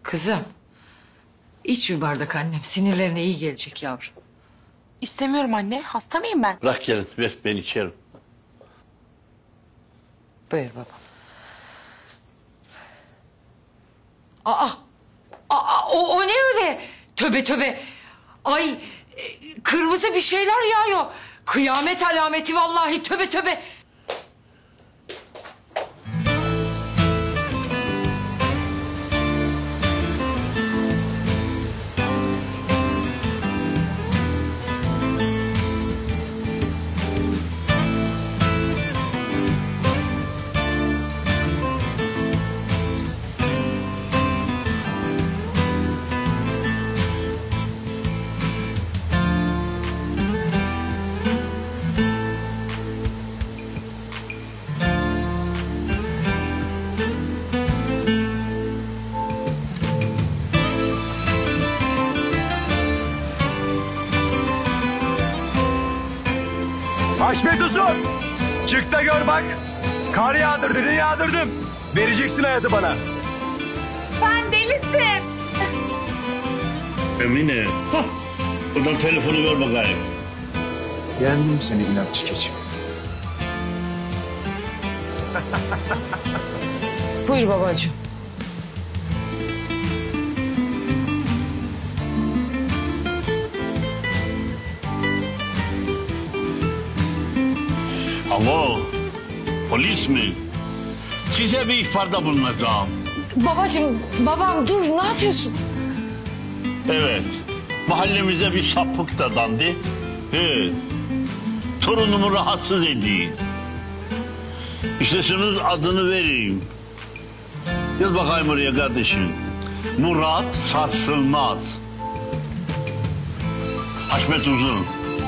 Kızım, iç bir bardak annem. Sinirlerine iyi gelecek yavrum. İstemiyorum anne. Hasta mıyım ben? Bırak gelin, ver ben içerim. Buyur baba. O ne öyle? Töbe töbe. Ay, kırmızı bir şeyler yağıyor. Kıyamet alameti vallahi, töbe töbe. Haşmet Uzun! Çık da gör bak. Kar yağdır dedin, yağdırdım. Vereceksin hayatı bana. Sen delisin. Emine, buradan telefonu ver bakayım. Yendim seni inatçı keçi. Buyur babacığım. Alo, polis mi? Size bir ihbarda bulunacağım. Babacığım, babam dur, ne yapıyorsun? Evet, mahallemize bir sapık dadandı. Evet, torunumu rahatsız edeyim. İsterseniz adını vereyim. Yaz bakayım oraya kardeşim. Murat Sarsılmaz. Haşmet Uzun.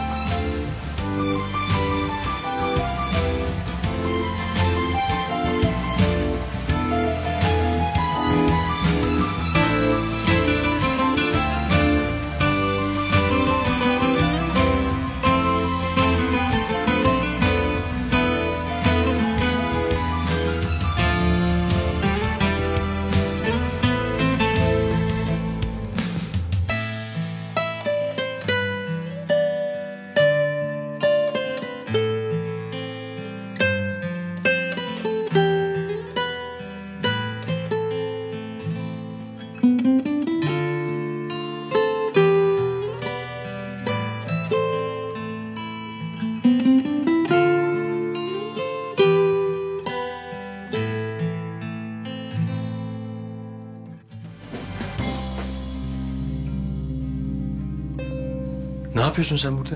Ne yapıyorsun sen burada?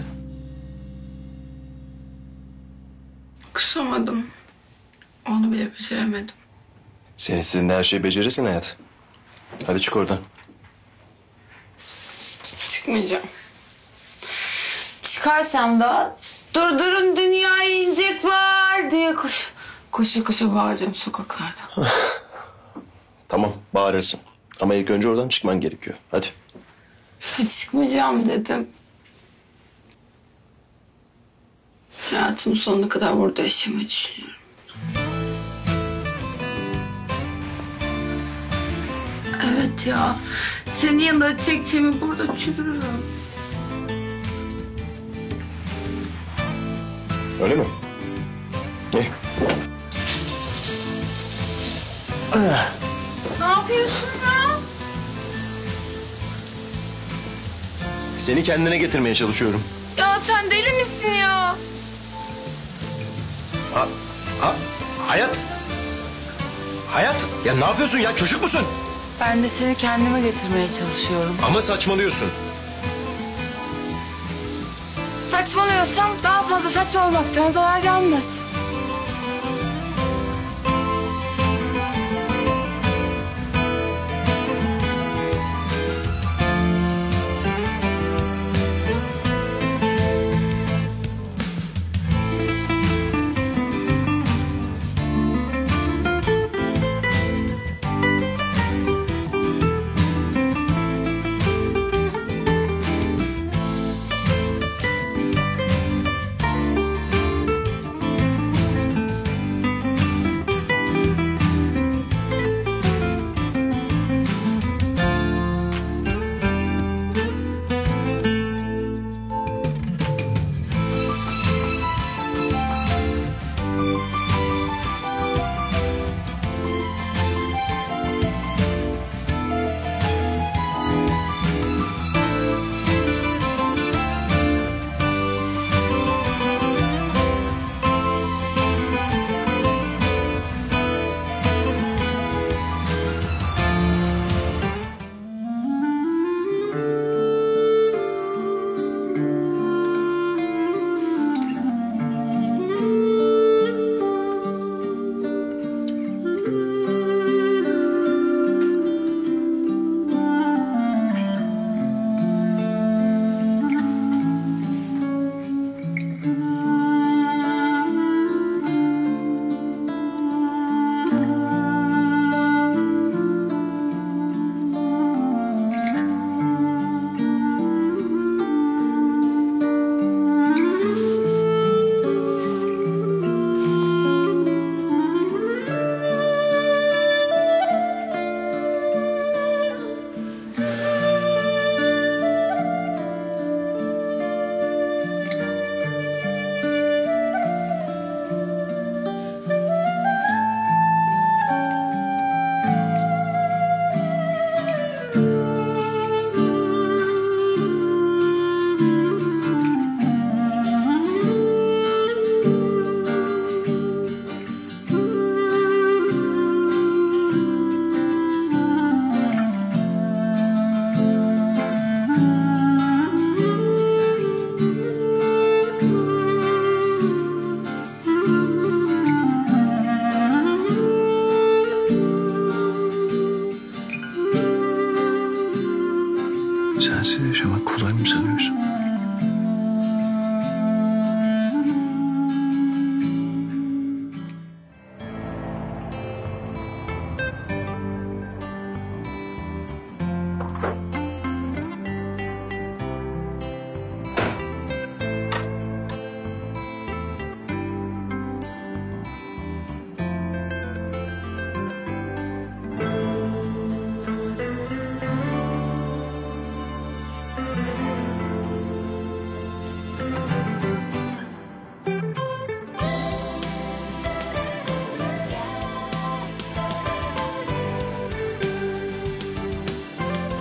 Kusamadım. Onu bile beceremedim. Sen istediğinde her şeyi becerirsin hayat. Hadi çık oradan. Çıkmayacağım. Çıkarsam da durdurun dünyayı inecek var diye koşa koşa bağıracağım sokaklarda. Tamam, bağırırsın. Ama ilk önce oradan çıkman gerekiyor. Hadi. Çıkmayacağım dedim. Hayatımın sonuna kadar burada yaşamayı düşünüyorum. Evet ya. Senin yanında çekeceğimi burada çürürüm. Öyle mi? İyi. Ne yapıyorsun ya? Seni kendine getirmeye çalışıyorum. Ya sen deli misin ya? Hayat. Hayat. Ya ne yapıyorsun ya? Çocuk musun? Ben de seni kendime getirmeye çalışıyorum. Ama saçmalıyorsun. Saçmalıyorsam daha fazla saçmalamaktan zarar gelmez.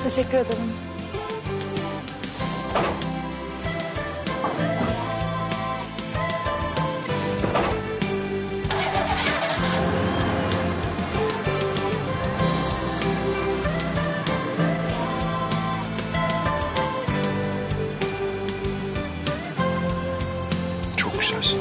Teşekkür ederim. Çok güzelsin.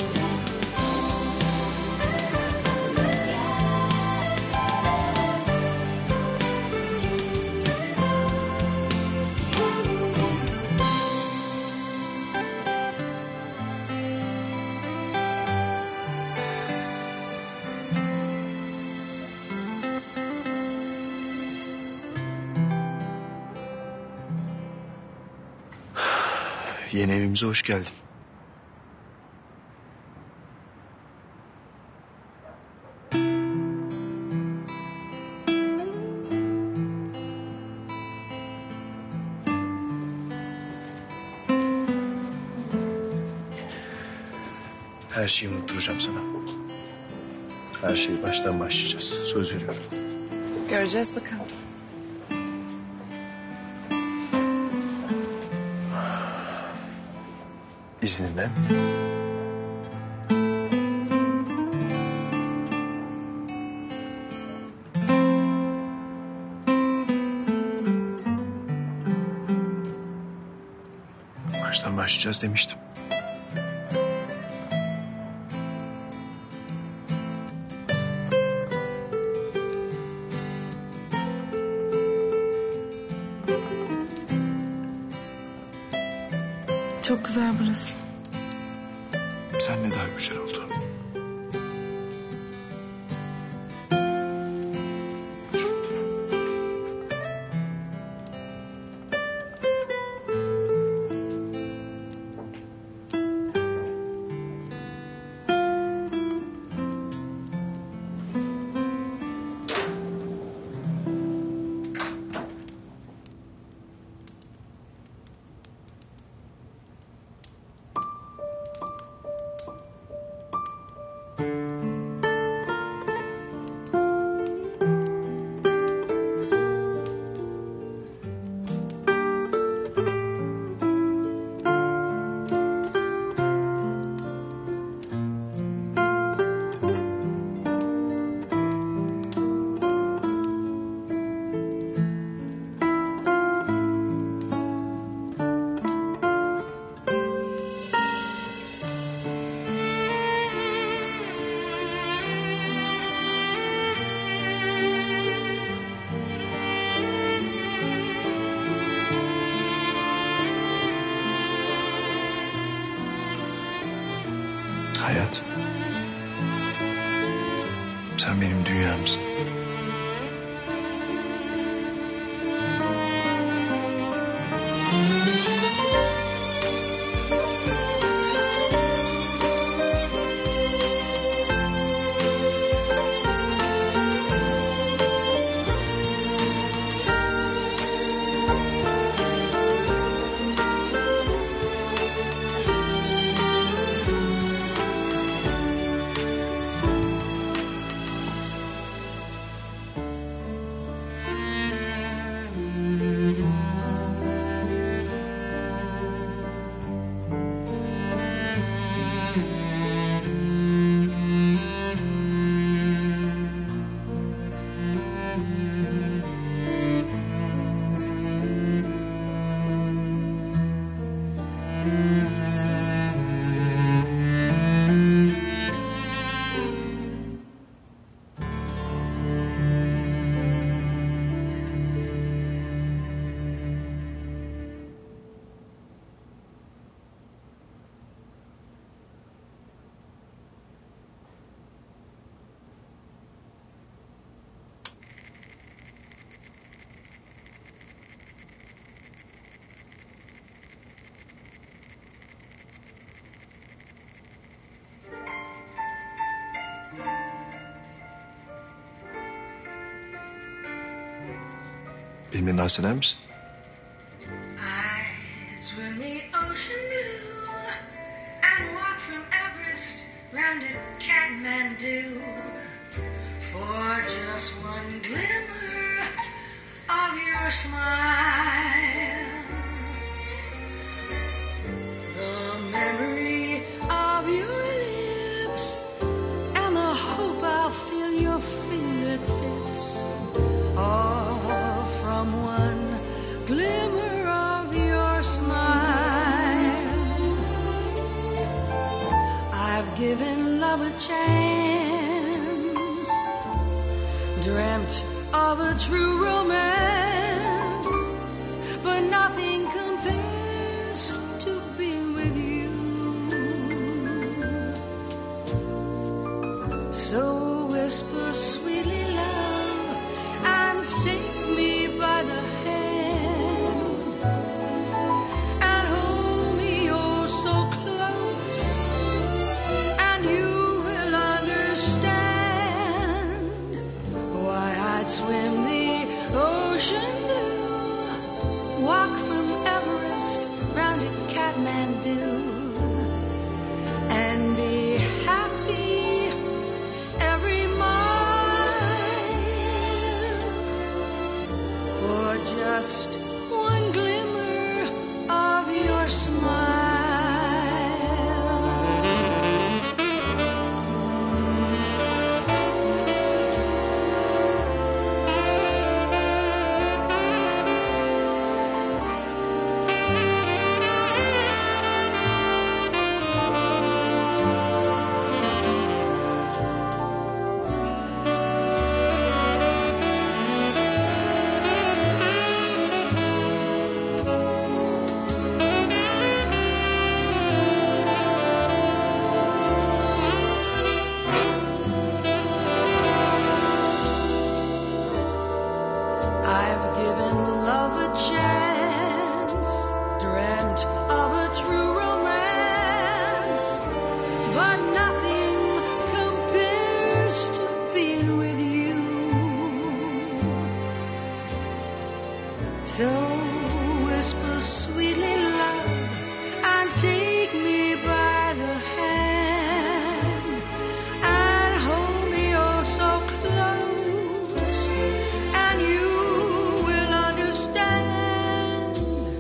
Yeni evimize hoş geldin. Her şeyi unutturacağım sana. Her şeyi baştan başlayacağız. Söz veriyorum. Göreceğiz bakalım. İzninle. Baştan başlayacağız demiştim. Çok güzel burası. Sen ne daha güzel oldu. Hayat. Sen benim dünyamsın. Benimle dans eder misin? I'd swim the ocean blue and walk from Everest round to Kathmandu for just one glimmer of your smile. dreamt of a true romance, but nothing compares to being with you. So whisper sweetly, love, and take me by the hand, and hold me oh so close, and you will understand why I'd swim the ocean blue, walk from Everest round to Kathmandu, and be happy every mile for just one glimmer of your smile. I've given love a chance, dreamt of a true romance, but nothing compares to being with you. So whisper sweetly, love, and take me by the hand, and hold me oh so close, and you will understand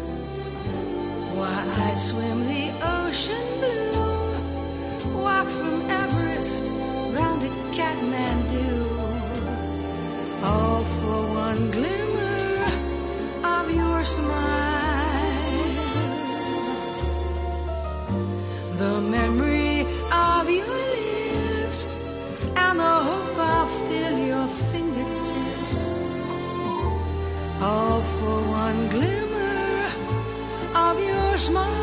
why I swim the ocean blue, walk from Everest round to Kathmandu, all for one glimmer of your smile. The memory of your lips and the hope I'll feel your fingertips, all for one glimmer of your smile.